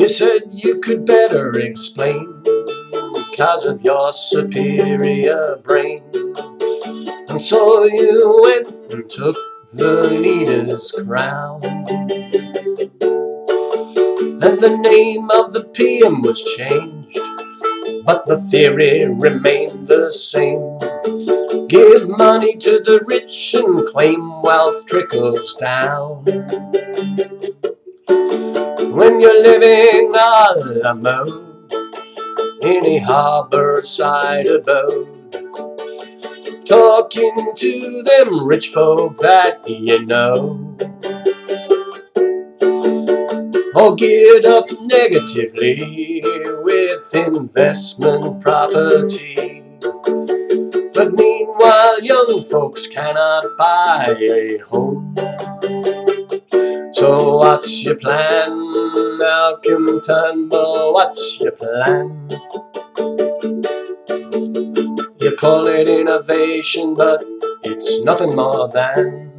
said you could better explain, 'cause of your superior brain. And so you went and took the leader's crown. And the name of the PM was changed, but the theory remained the same. Give money to the rich and claim wealth trickles down. When you're living a la mode in a harborside abode, talking to them rich folk that you know, all geared up negatively with investment property. But meanwhile young folks cannot buy a home. So what's your plan, Malcolm Turnbull, what's your plan? You call it innovation, but it's nothing more than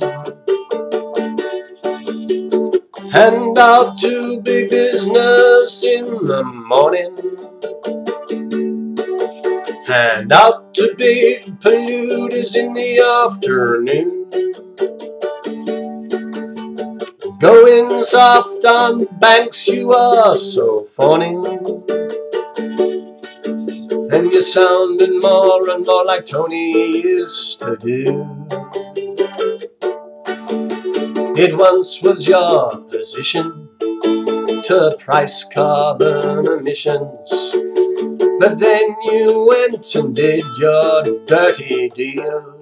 hand out to big business in the morning, hand out to big polluters in the afternoon. Going soft on banks, you are so fawning, and you're sounding more and more like Tony used to do. It once was your position to price carbon emissions, but then you went and did your dirty deal.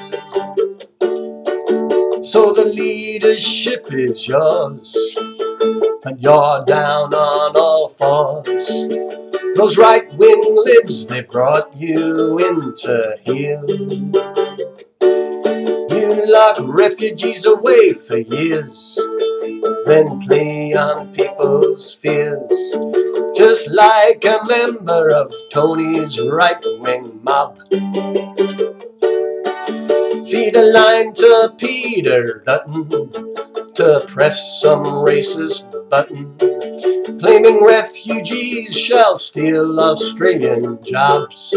So the leadership is yours, but you're down on all fours. Those right-wing libs, they brought you into here. You lock refugees away for years, then play on people's fears, just like a member of Tony's right-wing mob. Feed a line to Peter Dutton to press some racist button, claiming refugees shall steal Australian jobs.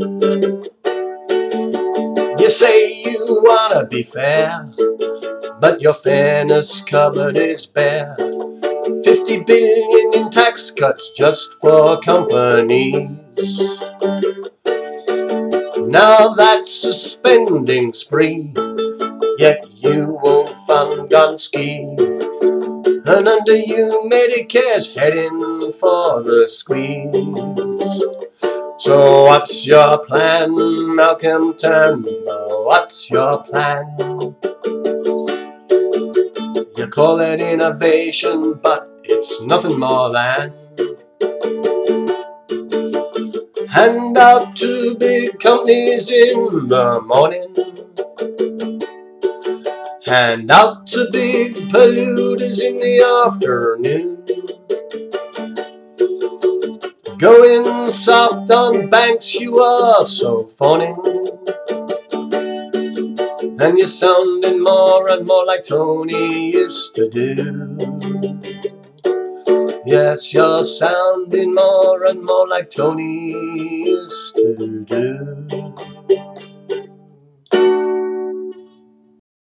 You say you wanna be fair, but your fairness cupboard is bare. 50 billion in tax cuts just for companies. Now that's a spending spree, yet you won't fund Gonski. And under you Medicare's heading for the squeeze. So what's your plan, Malcolm Turnbull, what's your plan? You call it innovation, but it's nothing more than hand out to big companies in the morning, hand out to big polluters in the afternoon. Going soft on banks, you are so fawning, and you're sounding more and more like Tony used to do. Yes, you're sounding more and more like Tony used to